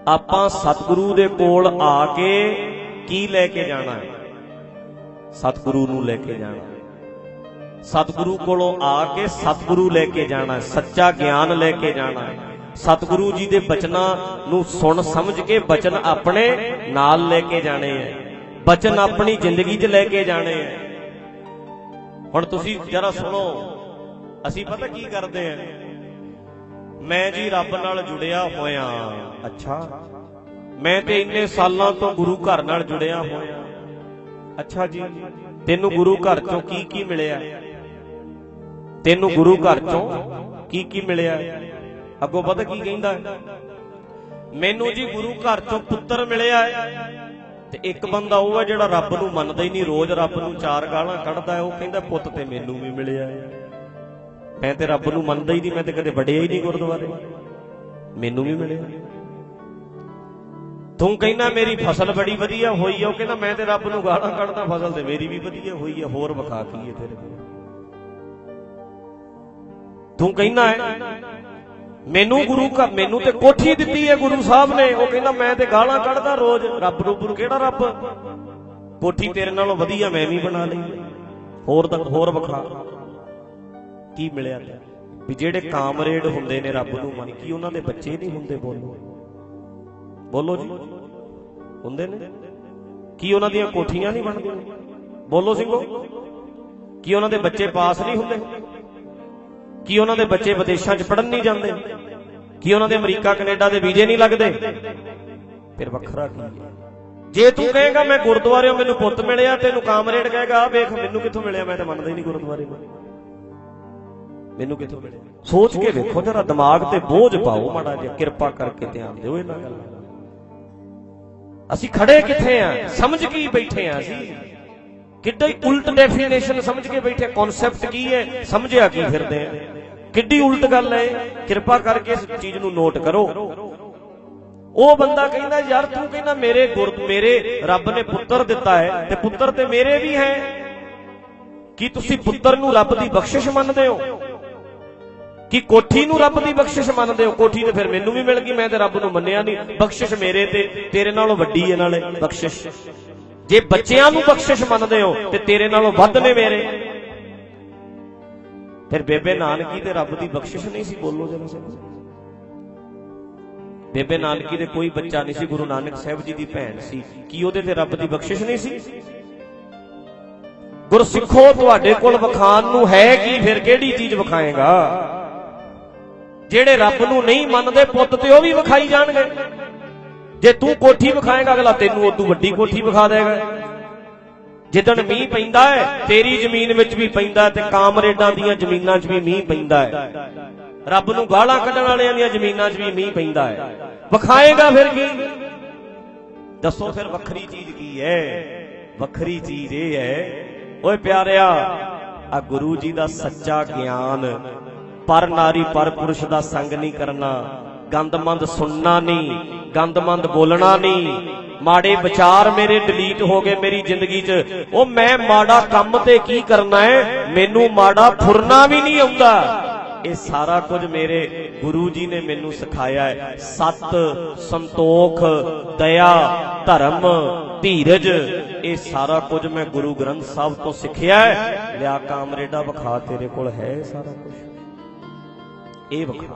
ਆਪਾਂ ਸਤਿਗੁਰੂ ਦੇ ਕੋਲ ਆ ਕੇ ਕੀ ਲੈ ਕੇ ਜਾਣਾ ਹੈ? ਸਤਿਗੁਰੂ ਨੂੰ ਲੈ ਕੇ ਜਾਣਾ। ਸਤਿਗੁਰੂ ਕੋਲੋਂ ਆ ਕੇ ਸਤਿਗੁਰੂ ਲੈ ਕੇ ਜਾਣਾ, ਸੱਚਾ ਗਿਆਨ ਲੈ ਕੇ ਜਾਣਾ। ਸਤਿਗੁਰੂ ਜੀ ਦੇ ਬਚਨਾਂ ਨੂੰ ਸੁਣ ਸਮਝ ਕੇ ਬਚਨ ਆਪਣੇ ਨਾਲ ਲੈ ਕੇ ਜਾਣੇ ਹੈ, ਬਚਨ ਆਪਣੀ ਜ਼ਿੰਦਗੀ 'ਚ ਲੈ ਕੇ ਜਾਣੇ ਹੈ। ਹੁਣ ਤੁਸੀਂ ਜਰਾ ਸੁਣੋ, ਅਸੀਂ ਪਤਾ ਕੀ ਕਰਦੇ ਆ? ਮੈਂ ਜੀ ਰੱਬ ਨਾਲ ਜੁੜਿਆ ਹੋਇਆ। ਅੱਛਾ, ਮੈਂ ਤੇ ਇੰਨੇ ਸਾਲਾਂ ਤੋਂ ਗੁਰੂ ਘਰ ਨਾਲ ਜੁੜਿਆ ਹੋਇਆ। ਅੱਛਾ ਜੀ, ਤੈਨੂੰ ਗੁਰੂ ਘਰ ਚੋਂ ਕੀ ਕੀ ਮਿਲਿਆ? ਤੈਨੂੰ ਗੁਰੂ ਘਰ ਚੋਂ ਕੀ ਕੀ ਮਿਲਿਆ? ਅੱਗੋਂ ਪਤਾ ਕੀ ਕਹਿੰਦਾ? ਮੈਨੂੰ ਜੀ ਗੁਰੂ ਘਰ ਚੋਂ ਪੁੱਤਰ ਮਿਲਿਆ। ਤੇ ਇੱਕ ਬੰਦਾ ਉਹ ਹੈ ਜਿਹੜਾ ਰੱਬ ਨੂੰ ਮੰਨਦਾ ਹੀ ਨਹੀਂ, ਰੋਜ਼ ਰੱਬ ਨੂੰ 4 ਗਾਲਾਂ ਕੱਢਦਾ ਹੈ। ਉਹ ਕਹਿੰਦਾ ਪੁੱਤ ਤੇ ਮੈਨੂੰ ਵੀ ਮਿਲਿਆ, ਮੈਂ ਤੇ ਰੱਬ ਨੂੰ ਮੰਨਦਾ ਹੀ ਨਹੀਂ, ਮੈਂ ਤੇ ਕਦੇ ਵੜਿਆ ਹੀ ਨਹੀਂ ਗੁਰਦੁਆਰੇ, ਮੈਨੂੰ ਵੀ ਮਿਲਿਆ। ਤੂੰ ਕਹਿੰਦਾ ਮੇਰੀ ਫਸਲ ਬੜੀ ਵਧੀਆ ਹੋਈ ਆ, ਉਹ ਕਹਿੰਦਾ ਮੈਂ ਤੇ ਰੱਬ ਨੂੰ ਗਾਲਾਂ ਕੱਢਦਾ, ਫਸਲ ਤੇ ਮੇਰੀ ਵੀ ਵਧੀਆ ਹੋਈ ਆ, ਹੋਰ ਵਿਖਾ ਕੀ ਹੈ ਤੇਰੇ ਕੋਲ? ਤੂੰ ਕਹਿੰਦਾ ਮੈਨੂੰ ਤੇ ਕੋਠੀ ਦਿੱਤੀ ਹੈ ਗੁਰੂ ਸਾਹਿਬ ਨੇ, ਉਹ ਕਹਿੰਦਾ ਮੈਂ ਤੇ ਗਾਲਾਂ ਕੱਢਦਾ ਰੋਜ਼, ਰੱਬ ਨੂੰ ਕਿਹੜਾ ਰੱਬ? ਕੋਠੀ ਤੇਰੇ ਨਾਲੋਂ ਵਧੀਆ ਮੈਂ ਵੀ ਬਣਾ ਲਈ, ਹੋਰ ਵਿਖਾ ਕੀ ਮਿਲਿਆ? ਵੀ ਜਿਹੜੇ ਕਾਮਰੇਡ ਹੁੰਦੇ ਨੇ ਰੱਬ ਨੂੰ ਮੰਨ, ਕੀ ਉਹਨਾਂ ਦੇ ਬੱਚੇ ਨਹੀਂ ਹੁੰਦੇ? ਬੋਲੋ ਜੀ, ਹੁੰਦੇ ਨੇ। ਕੀ ਉਹਨਾਂ ਦੀਆਂ ਕੋਠੀਆਂ ਨਹੀਂ ਬਣਦੀਆਂ? ਬੋਲੋ ਸਿੰਘੋ, ਕੀ ਉਹਨਾਂ ਦੇ ਬੱਚੇ ਪਾਸ ਨਹੀਂ ਹੁੰਦੇ? ਕੀ ਉਹਨਾਂ ਦੇ ਬੱਚੇ ਵਿਦੇਸ਼ਾਂ 'ਚ ਪੜ੍ਹਨ ਨਹੀਂ ਜਾਂਦੇ? ਕੀ ਉਹਨਾਂ ਦੇ ਅਮਰੀਕਾ ਕੈਨੇਡਾ ਦੇ ਵੀਜ਼ੇ ਨਹੀਂ ਲੱਗਦੇ? ਫਿਰ ਵੱਖਰਾ ਕੀ ਹੈ? ਜੇ ਤੂੰ ਕਹੇਗਾ ਮੈਂ ਗੁਰਦੁਆਰਿਓਂ ਮੈਨੂੰ ਪੁੱਤ ਮਿਲਿਆ, ਤੈਨੂੰ ਕਾਮਰੇਡ ਕਹੇਗਾ ਵੇਖ ਮੈਨੂੰ ਕਿੱਥੋਂ ਮਿਲਿਆ, ਮੈਂ ਤਾਂ ਮੰਨਦਾ ਹੀ ਨਹੀਂ ਗੁਰਦੁਆਰੇ ਨੂੰ, ਮੈਨੂੰ ਕਿੱਥੋਂ ਮਿਲਿਆ? ਸੋਚ ਕੇ ਵੇਖੋ ਜਰਾ, ਦਿਮਾਗ ਤੇ ਬੋਝ ਪਾਓ ਮਾੜਾ ਜਿਹਾ, ਕਿਰਪਾ ਕਰਕੇ ਧਿਆਨ ਦਿਓ ਇਹਨਾਂ ਗੱਲਾਂ। ਅਸੀਂ ਖੜੇ ਕਿੱਥੇ ਆ? ਸਮਝ ਕੀ ਬੈਠੇ ਆ? ਅਸੀਂ ਕਿੱਡਾ ਹੀ ਉਲਟ ਡੈਫੀਨੇਸ਼ਨ ਸਮਝ ਕੇ ਬੈਠੇ। ਕਨਸੈਪਟ ਕੀ ਹੈ ਸਮਝਿਆ ਕੀ ਫਿਰਦੇ ਆ? ਕਿੱਡੀ ਉਲਟ ਗੱਲ ਹੈ। ਕਿਰਪਾ ਕਰਕੇ ਇਸ ਚੀਜ਼ ਨੂੰ ਨੋਟ ਕਰੋ। ਉਹ ਬੰਦਾ ਕਹਿੰਦਾ ਯਾਰ ਤੂੰ ਕਹਿੰਦਾ ਮੇਰੇ ਰੱਬ ਨੇ ਪੁੱਤਰ ਦਿੱਤਾ ਹੈ, ਤੇ ਪੁੱਤਰ ਤੇ ਮੇਰੇ ਵੀ ਹੈ, ਕੀ ਤੁਸੀਂ ਪੁੱਤਰ ਨੂੰ ਰੱਬ ਦੀ ਬਖਸ਼ਿਸ਼ ਮੰਨਦੇ ਹੋ? ਕੀ ਕੋਠੀ ਨੂੰ ਰੱਬ ਦੀ ਬਖਸ਼ਿਸ਼ ਮੰਨਦੇ ਹੋ? ਕੋਠੀ ਤੇ ਫਿਰ ਮੈਨੂੰ ਵੀ ਮਿਲ ਗਈ, ਮੈਂ ਤੇ ਰੱਬ ਨੂੰ ਮੰਨਿਆ ਨਹੀਂ, ਬਖਸ਼ਿਸ਼ ਮੇਰੇ ਤੇ ਤੇਰੇ ਨਾਲੋਂ ਵੱਡੀ ਹੈ ਨਾਲੇ ਬਖਸ਼ਿਸ਼। ਜੇ ਬੱਚਿਆਂ ਨੂੰ ਬਖਸ਼ਿਸ਼ ਮੰਨਦੇ ਹੋ ਤੇ ਤੇਰੇ ਨਾਲੋਂ ਵੱਧ ਨੇ ਮੇਰੇ। ਫਿਰ ਬੇਬੇ ਨਾਨਕੀ ਤੇ ਰੱਬ ਦੀ ਬਖਸ਼ਿਸ਼ ਨਹੀਂ ਸੀ? ਬੋਲੋ ਜਰਾ ਸਭ। ਬੇਬੇ ਨਾਨਕੀ ਦੇ ਕੋਈ ਬੱਚਾ ਨਹੀਂ ਸੀ, ਗੁਰੂ ਨਾਨਕ ਸਾਹਿਬ ਜੀ ਦੀ ਭੈਣ ਸੀ, ਕੀ ਉਹਦੇ ਤੇ ਰੱਬ ਦੀ ਬਖਸ਼ਿਸ਼ ਨਹੀਂ ਸੀ? ਗੁਰਸਿੱਖੋ ਤੁਹਾਡੇ ਕੋਲ ਵਿਖਾਣ ਨੂੰ ਹੈ ਕੀ? ਫਿਰ ਕਿਹੜੀ ਚੀਜ਼ ਵਿਖਾਏਗਾ? ਜਿਹੜੇ ਰੱਬ ਨੂੰ ਨਹੀਂ ਮੰਨਦੇ ਪੁੱਤ ਤੇ ਉਹ ਵੀ ਵਿਖਾਈ ਜਾਣਗੇ। ਜੇ ਤੂੰ ਕੋਠੀ ਵਿਖਾਏਗਾ, ਅਗਲਾ ਤੈਨੂੰ ਉਦੋਂ ਵੱਡੀ ਕੋਠੀ ਵਿਖਾ ਦੇਗਾ। ਜਿੱਦਣ ਮੀਂਹ ਪੈਂਦਾ ਹੈ ਤੇਰੀ ਜ਼ਮੀਨ ਵਿੱਚ ਵੀ ਪੈਂਦਾ, ਤੇ ਕਾਮਰੇਡਾਂ ਦੀਆਂ ਜ਼ਮੀਨਾਂ 'ਚ ਵੀ ਮੀਂਹ ਪੈਂਦਾ ਹੈ, ਰੱਬ ਨੂੰ ਗਾਲਾਂ ਕੱਢਣ ਵਾਲਿਆਂ ਦੀਆਂ ਜ਼ਮੀਨਾਂ 'ਚ ਵੀ ਮੀਂਹ ਪੈਂਦਾ ਹੈ। ਵਿਖਾਏਗਾ ਫਿਰ ਕੀ? ਦੱਸੋ ਫਿਰ ਵੱਖਰੀ ਚੀਜ਼ ਕੀ ਹੈ? ਵੱਖਰੀ ਚੀਜ਼ ਇਹ ਹੈ ਓਏ ਪਿਆਰਿਆ, ਆ ਗੁਰੂ ਜੀ ਦਾ ਸੱਚਾ ਗਿਆਨ, ਪਰ ਨਾਰੀ ਪਰ ਪੁਰਸ਼ ਦਾ ਸੰਗ ਨਹੀਂ ਕਰਨਾ, ਗੰਦਮੰਦ ਸੁਣਨਾ ਨਹੀਂ, ਗੰਦਮੰਦ ਬੋਲਣਾ ਨਹੀਂ, ਮਾੜੇ ਵਿਚਾਰ ਮੇਰੇ ਡਿਲੀਟ ਹੋ ਗਏ ਮੇਰੀ ਜ਼ਿੰਦਗੀ 'ਚ। ਉਹ ਮੈਂ ਮਾੜਾ ਕੰਮ ਤੇ ਕੀ ਕਰਨਾ ਹੈ, ਮੈਨੂੰ ਮਾੜਾ ਫੁਰਨਾ ਵੀ ਨਹੀਂ ਆਉਂਦਾ। ਇਹ ਸਾਰਾ ਕੁਝ ਮੇਰੇ ਗੁਰੂ ਜੀ ਨੇ ਮੈਨੂੰ ਸਿਖਾਇਆ ਹੈ। ਸਤ, ਸੰਤੋਖ, ਦਇਆ, ਧਰਮ, ਧੀਰਜ, ਇਹ ਸਾਰਾ ਕੁਝ ਮੈਂ ਗੁਰੂ ਗ੍ਰੰਥ ਸਾਹਿਬ ਤੋਂ ਸਿੱਖਿਆ ਹੈ। ਲਿਆ ਕਾਮਰੇਡਾ ਵਿਖਾ, ਤੇਰੇ ਕੋਲ ਹੈ ਸਾਰਾ ਕੁਝ, ਇਹ ਵਿਖਾ।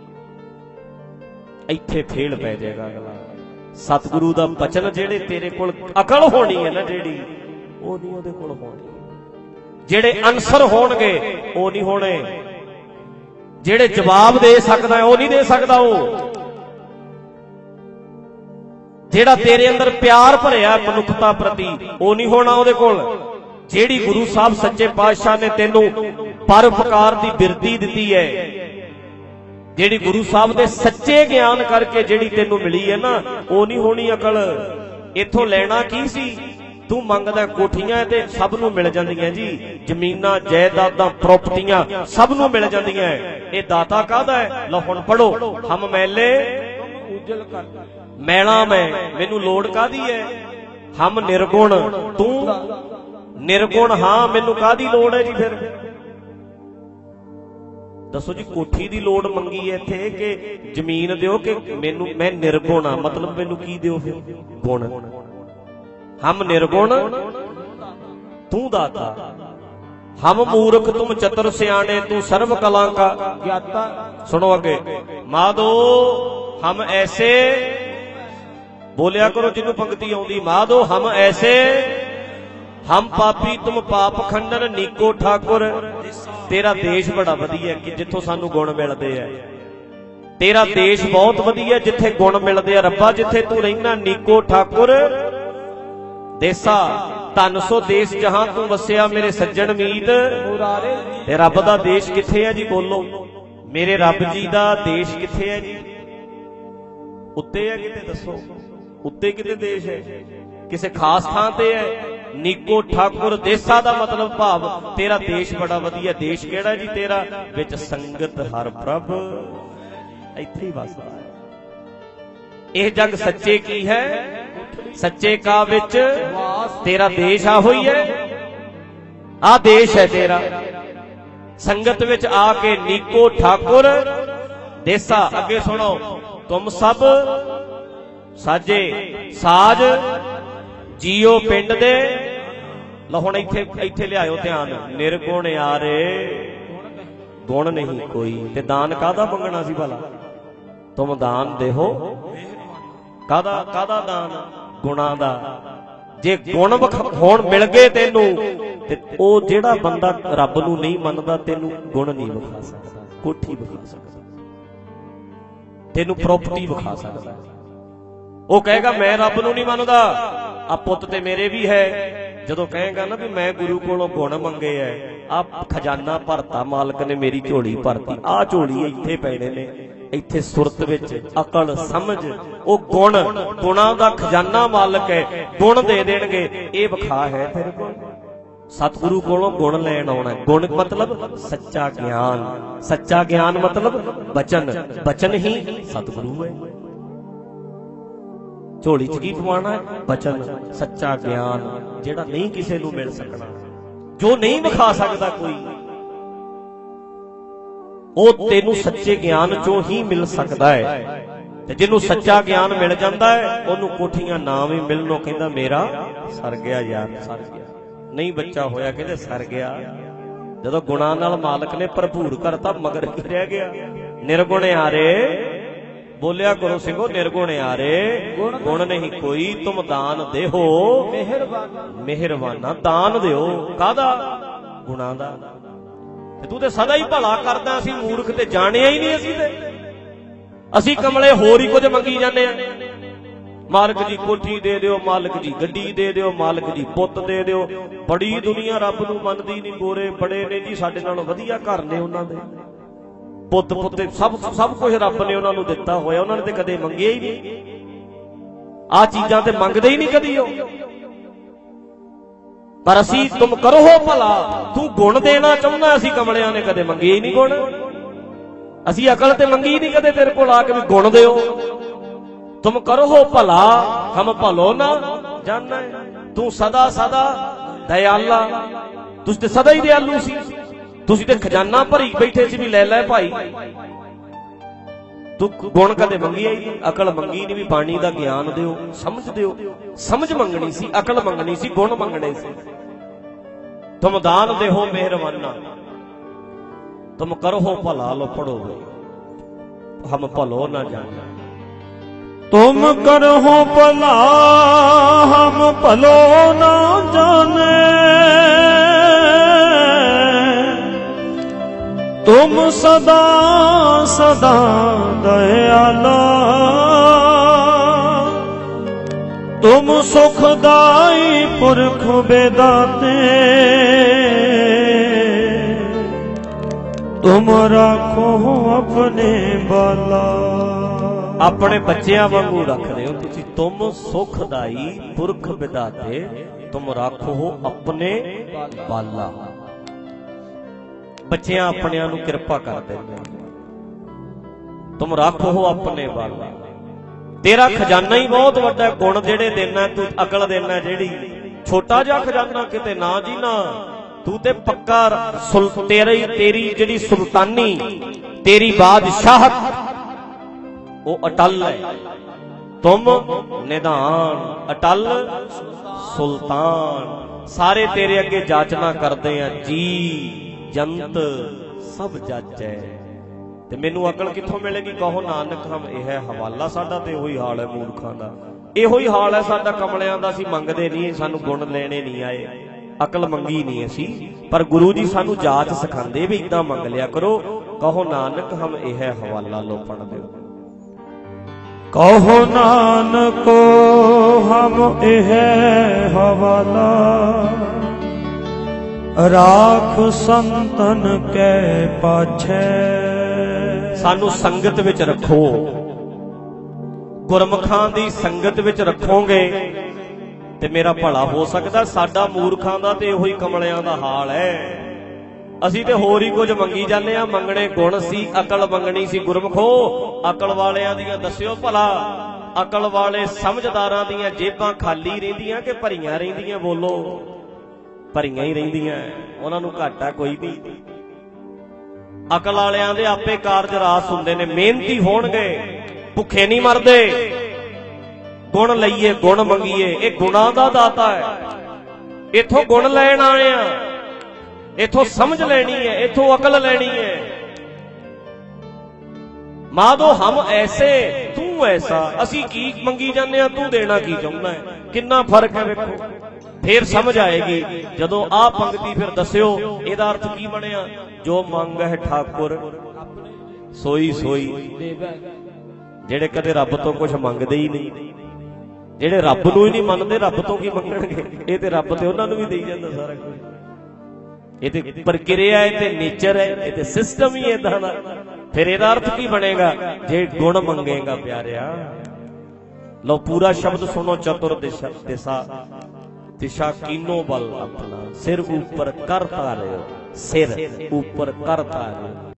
ਇੱਥੇ ਫੇਲ ਪੈ ਜਾਏਗਾ ਅਗਲਾ। ਸਤਿਗੁਰੂ ਦਾ ਬਚਨ ਜਿਹੜੇ ਤੇਰੇ ਕੋਲ ਅਕਲ ਹੋਣੀ ਹੈ ਨਾ, ਜਿਹੜੀ ਉਹ ਨਹੀਂ ਉਹਦੇ ਕੋਲ ਹੋਣੀ। ਜਿਹੜੇ ਅਨਸਰ ਹੋਣਗੇ ਉਹ ਨਹੀਂ ਹੋਣੇ, ਜਿਹੜੇ ਜਵਾਬ ਦੇ ਸਕਦਾ ਉਹ ਨਹੀਂ ਦੇ ਸਕਦਾ। ਉਹ ਜਿਹੜਾ ਤੇਰੇ ਅੰਦਰ ਪਿਆਰ ਭਰਿਆ ਮਨੁੱਖਤਾ ਪ੍ਰਤੀ, ਉਹ ਨਹੀਂ ਹੋਣਾ ਉਹਦੇ ਕੋਲ। ਜਿਹੜੀ ਗੁਰੂ ਸਾਹਿਬ ਸੱਚੇ ਪਾਤਸ਼ਾਹ ਨੇ ਤੈਨੂੰ ਪਰਉਪਕਾਰ ਦੀ ਬਿਰਤੀ ਦਿੱਤੀ ਹੈ, ਜਿਹੜੀ ਗੁਰੂ ਸਾਹਿਬ ਦੇ ਸੱਚੇ ਗਿਆਨ ਕਰਕੇ ਜਿਹੜੀ ਤੈਨੂੰ ਮਿਲੀ ਹੈ ਨਾ, ਉਹ ਨਹੀਂ ਹੋਣੀ ਅਕਲ। ਇੱਥੋਂ ਲੈਣਾ ਕੀ ਸੀ? ਤੂੰ ਮੰਗਦਾ ਕੋਠੀਆਂ ਤੇ ਸਭ ਨੂੰ ਮਿਲ ਜਾਂਦੀਆਂ ਜੀ, ਜ਼ਮੀਨਾਂ ਜਾਇਦਾਦਾਂ ਪ੍ਰਾਪਰਟੀਆਂ ਸਭ ਨੂੰ ਮਿਲ ਜਾਂਦੀਆਂ। ਇਹ ਦਾਤਾ ਕਾਹਦਾ ਹੈ? ਲਓ ਹੁਣ ਪੜੋ, ਹਮ ਮੈਲੇ ਉਜਲ ਕਰ ਮੈਲਾ ਮੈਨੂੰ ਲੋੜ ਕਾਹਦੀ ਹੈ? ਹਮ ਨਿਰਗੁਣ, ਤੂੰ ਨਿਰਗੁਣ, ਹਾਂ ਮੈਨੂੰ ਕਾਹਦੀ ਲੋੜ ਹੈ ਜੀ? ਫਿਰ दसो जी कोठी दी लोड़ मंगी है इत्थे कि जमीन दिओ कि मैनू मैं निर्गुण आ, मतलब मैनू की दिओ फिर गुण। हम निर्गुण तू दाता, हम मूर्ख तुम चतुर सियाणे, तू सर्व कला का ज्ञाता। सुनो अगे, माधो हम ऐसे, बोलिया करो जिन्नू पंक्ति आउंदी, माधो हम ऐसे, हम पापी तुम पाप खंडन, नीको ठाकुर तेरा देश बड़ा वधिया कि जिथों सानू गुण मिलदे है। तेरा देश बहुत वधिया जिथे गुण मिलदे है रब्बा, जिथे तू रहिना नीको ठाकुर देसा। धन सो देश जहां तू वसिया मेरे सज्जन मीत मुरारे। ते रब दा देश किथे है जी, बोलो मेरे रब जी दा देश किथे है जी? उत्ते है किते, दसो उत्ते किते देश है? किसे खास थां ते है? नीको ठाकुर देसा दा मतलब भाव तेरा देश बड़ा वधिया। देश केड़ा जी तेरा? विच संगत हर प्रभ, इत्थे ही वसदा है। यह जग सच्चे की है, सच्चे का विच तेरा देश आ होई है, आ देश है तेरा। संगत विच आके नीको ठाकुर देसा। अगे सुनो, तुम सब साजे साज जियो पिंड दे। लो हुण इत्थे लियाओ ध्यान, निर्गुण यारे गुण नहीं कोई। ते दान कादा मंगना सी भला? तुम दान देहो कादा कादा दान? गुणा दा। जे गुण होण मिल गए तेनू ते ओ जेड़ा बंदा रब नू नहीं मनदा तेनू गुण नहीं विखा सकदा, कोठी विखा सकदा, तेनू प्रॉपर्टी विखा सकदा। ਉਹ ਕਹੇਗਾ ਮੈਂ ਰੱਬ ਨੂੰ ਨਹੀਂ ਮੰਨਦਾ, ਆ ਪੁੱਤ ਤੇ ਮੇਰੇ ਵੀ ਹੈ। ਜਦੋਂ ਕਹੇਗਾ ਨਾ ਵੀ ਮੈਂ ਗੁਰੂ ਕੋਲੋਂ ਗੁਣ ਮੰਗੇ ਐ, ਆ ਖਜ਼ਾਨਾ ਭਰਤਾ ਮਾਲਕ ਨੇ ਮੇਰੀ ਝੋਲੀ ਭਰਤੀ, ਆ ਝੋਲੀ ਇੱਥੇ ਪੈਣੇ ਨੇ, ਇੱਥੇ ਸੁਰਤ ਵਿੱਚ ਅਕਲ ਸਮਝ ਉਹ ਗੁਣ, ਗੁਣਾਂ ਦਾ ਖਜ਼ਾਨਾ ਮਾਲਕ ਹੈ, ਗੁਣ ਦੇ ਦੇਣਗੇ। ਇਹ ਵਿਖਾ ਹੈ ਤੇਰੇ ਕੋਲ। ਸਤਿਗੁਰੂ ਕੋਲੋਂ ਗੁਣ ਲੈਣ ਆਉਣਾ। ਗੁਣ ਮਤਲਬ ਸੱਚਾ ਗਿਆਨ, ਸੱਚਾ ਗਿਆਨ ਮਤਲਬ ਬਚਨ, ਬਚਨ ਹੀ ਸਤਿਗੁਰੂ ਹੈ। ਝੋਲੀ ਚ ਕੀ ਪਵਾਉਣਾ? ਬਚਨ, ਸੱਚਾ ਗਿਆਨ, ਜਿਹੜਾ ਨਹੀਂ ਕਿਸੇ ਨੂੰ ਮਿਲ ਸਕਣਾ, ਜੋ ਨਹੀਂ ਵਿਖਾ ਸਕਦਾ ਕੋਈ, ਉਹ ਤੈਨੂੰ ਸੱਚੇ ਗਿਆਨ ਚੋਂ ਹੀ ਮਿਲ ਸਕਦਾ ਹੈ। ਤੇ ਜਿਹਨੂੰ ਸੱਚਾ ਗਿਆਨ ਮਿਲ ਜਾਂਦਾ ਹੈ ਉਹਨੂੰ ਕੋਠੀਆਂ ਨਾ ਵੀ ਮਿਲਣੋਂ ਕਹਿੰਦਾ ਮੇਰਾ ਸਰ ਗਿਆ ਯਾਰ, ਸਰ ਗਿਆ। ਨਹੀਂ ਬੱਚਾ ਹੋਇਆ ਕਹਿੰਦੇ ਸਰ ਗਿਆ। ਜਦੋਂ ਗੁਣਾਂ ਨਾਲ ਮਾਲਕ ਨੇ ਭਰਪੂਰ ਕਰਤਾ ਮਗਰ ਕੀ ਰਹਿ ਗਿਆ? ਨਿਰਗੁਣ ਆਰੇ, बोलिया करो सिंहो निर्गुण यारे गुण नहीं कोई, तुम दान देहो मेहरबाना। दान दिओ कादा? गुणा दा। तू ते सदा ही भला करदा, असीं मूर्ख ते जाणिया ही नहीं। असीं ते असीं कमले होर ही कुछ मंगी जाने। मालिक जी कोठी दे दिओ, मालिक जी गड्डी दे दिओ, मालिक जी पुੱਤ दे दिओ। बड़ी दुनिया रब नूं मनदी नहीं। गोरे बड़े ने जी साडे नालों वधिया घर ने, उन्हां दे पुੱਤ ਪੁੱਤੇ सब कुछ रब ने उन्होंने दिता होया, उन्होंने तो कदे मंगिया ही नहीं। आ चीजां ते मंगदे ही नहीं कदी हो। पर असी तुम करो हो भला, तू गुण देना चाहुंदा, असी कमलियां ने कदे मंगे ही नहीं गुण। असी अकल ते मंगी नहीं कदे तेरे कोल आके भी गुण दिओ। तुम करो हो भला हम भलो ना जानना है। तू सदा सदा दयाला, तुस ते सदा ही दयालू सी। तुसीं ते खजाना भरी बैठे सी भी ले लै भाई। तू गुण कदे मंगिया ही नहीं, अकल मंगी नहीं भी बाणी दा ज्ञान दिओ, समझ दिओ। समझ मंगनी सी, अकल मंगनी सी, गुण मंगने सी। तुम दान देहो मेहरबाना, तुम करो हो भला। लो पढ़ो, हम भलो ना जाना। तुम करो हो भला हम भलो ना जाने, तुम सदा सदा दयाला, तुम सुखदाई पुरख बेदाते, तुम राखो अपने बाला। अपने बच्चियां वांगू रखदे हो तुसीं। तुम सुखदाई पुरख बेदाते, तुम राखो अपने बाला। बच्चियां अपनियां नूं किरपा कर देंदे। तुम राखो हो अपने बाला। तेरा खजाना ही बहुत वड्डा गुण जेड़े देना तू, अकल देना जेड़ी, छोटा जिहा खजाना किते ना जी ना। तू ते पक्का तेरी जिहड़ी सुल्तानी तेरी बादशाहत वो अटल है। तुम निधान अटल सुल्तान, सारे तेरे अगे जाचना करते हैं, जी जंत सब जज है। ते मैनू अकल कित्थों मिलेगी? कहो नानक हम यह हवाला साडा ते ओही हाल है मूर्खां दा, इहो ही हाल है साडा कमलियां दा। असीं मंगदे नहीं, सानू गुण लेने नहीं आए, अकल मंगी नहीं असी, पर गुरु जी सानू जाच सिखांदे भी इदां मंग लिया करो। कहो नानक हम यह हवाला लो पढ़ दिओ। कहो नानको हम यह हवाला, राख संतन कै पाछे। सानू संगत विच रखो, गुरमुखां दी संगत विच रखोगे ते मेरा भला हो सकदा। साडा मूर्खां दा ते इहो ही कमलियां दा हाल है। ਅਸੀਂ ਤੇ ਹੋਰ ਹੀ ਕੁਝ ਮੰਗੀ ਜਾਂਦੇ ਆ। ਮੰਗਣੇ ਗੁਣ ਸੀ, ਅਕਲ ਮੰਗਣੀ ਸੀ ਗੁਰਮਖੋ। ਅਕਲ ਵਾਲਿਆਂ ਦੀਆਂ ਦੱਸਿਓ ਭਲਾ, ਅਕਲ ਵਾਲੇ ਸਮਝਦਾਰਾਂ ਦੀਆਂ ਜੇਬਾਂ ਖਾਲੀ ਰਹਿੰਦੀਆਂ ਕਿ ਭਰੀਆਂ ਰਹਿੰਦੀਆਂ? ਬੋਲੋ, ਭਰੀਆਂ ਹੀ ਰਹਿੰਦੀਆਂ, ਉਹਨਾਂ ਨੂੰ ਘਾਟਾ ਕੋਈ ਨਹੀਂ। ਅਕਲ ਵਾਲਿਆਂ ਦੇ ਆਪੇ ਕਾਰਜ ਰਾਸ ਹੁੰਦੇ ਨੇ, ਮਿਹਨਤੀ ਹੋਣਗੇ, ਭੁੱਖੇ ਨਹੀਂ ਮਰਦੇ। ਗੁਣ ਲਈਏ, ਗੁਣ ਮੰਗੀਏ, ਇਹ ਗੁਣਾਂ ਦਾ ਦਾਤਾ ਹੈ। ਇਥੋਂ ਗੁਣ ਲੈਣ ਆਏ ਆ, इथों समझ लेनी है, इथों अकल लेनी है। माधो हम ऐसे तू ऐसा, असी की मंगी जाने, तू देना की चाहना है, कितना फर्क है वेखो। फिर समझ आएगी जदों आ पंक्ति फिर दस्यो इहदा अर्थ की बनिया। जो मंग है ठाकुर सोई सोई, जेड़े कदे रब तो कुछ मंगदे ही नहीं, जेड़े रब नूं ही नहीं मनदे, रब तो की मंगणगे? ये ते रब ते उन्हां नूं भी देई जांदा सारा कुछ। ये तो प्रक्रिया है, ते नेचर है, ये तो सिस्टम ही इदां दा। फिर इहदा अर्थ की बनेगा? जे गुण मंगेगा प्यारिया। लो पूरा शब्द सुनो, चतुर दिशा दिशा दिशा कीनो बल अपना, सिर ऊपर कर तारे, सिर ऊपर कर तारे।